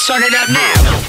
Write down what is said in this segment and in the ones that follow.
Turn it up now.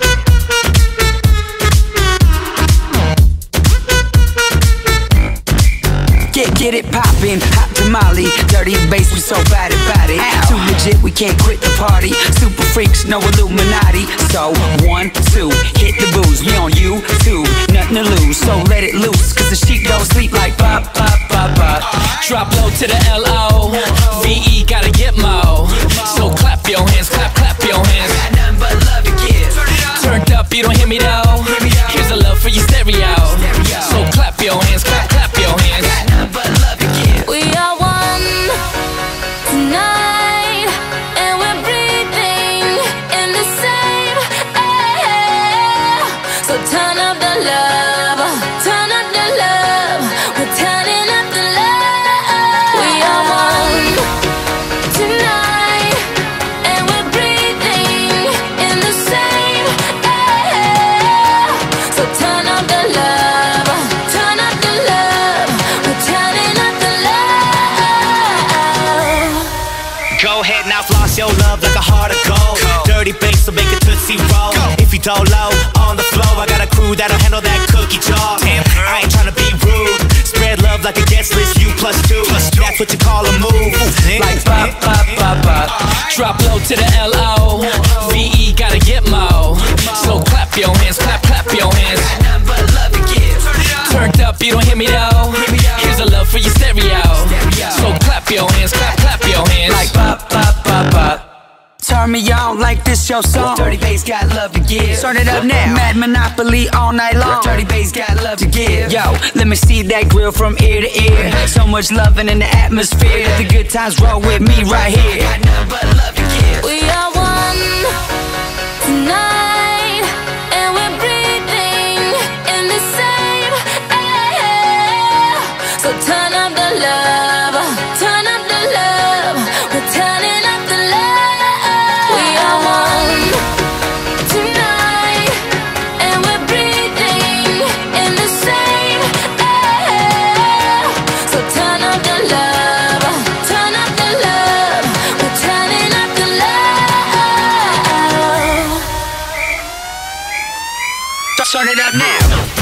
Get it poppin', hot tamale. Dirty bass, we so bad about it. Too legit, we can't quit the party. Super freaks, no Illuminati. So 1, 2, hit the booze. We on YouTube, nothing to lose. So let it loose, cause the sheep don't sleep like pop, pop, pop, pop. Drop low to the L-O-V-E, gotta get mo. So clap your hands, clap, clap your hands. Got nothing but love to give. Turned up, you don't hear me though. Here's a love for your stereo. So clap your hands, clap, clap your hands. Got nothing but love to give. We are one tonight, and we're breathing in the same air. So turn up the love, turn up the love. We're turning up the love. We are one tonight, and we're breathing in the same air. So turn up the love, turn up the love. We're turning up the love. Go ahead now, floss your love like a heart of gold. Dirty bass, so make it tootsie roll. If you don't low on the floor, I got a crew that'll handle that cookie jar. I ain't tryna be rude. Spread love like a guest list, you plus two. That's what you call a move. Like pop, pop, pop, pop. Drop low to the L-O-V-E, gotta get mo. So clap your hands, clap, clap your hands. Got nothing but love to give. Turned up, you don't hear me though. Here's a love for your stereo. So clap your hands, clap, clap your hands. Like pop, pop, pop, pop. Turn me on like this your song. Dirty bass got love to give. Turn it up now. Mad Monopoly all night long. Dirty bass got love to give. Yo, let me see that grill from ear to ear. So much loving in the atmosphere. Let the good times roll with me right here. Got nothing but love to give. We are one tonight, and we're breathing in the same air. So turn up the love, turn up the love. We're turning up the love. We are one tonight, and we're breathing in the same air. So turn up the love, turn up the love. We're turning up the love. Turn it up now.